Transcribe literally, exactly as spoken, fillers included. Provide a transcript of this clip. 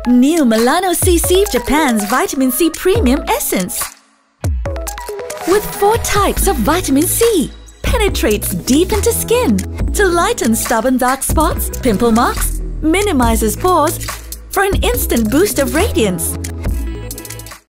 New Melano C C Japan's Vitamin C Premium Essence. With four types of vitamin C, penetrates deep into skin to lighten stubborn dark spots, pimple marks, minimizes pores for an instant boost of radiance.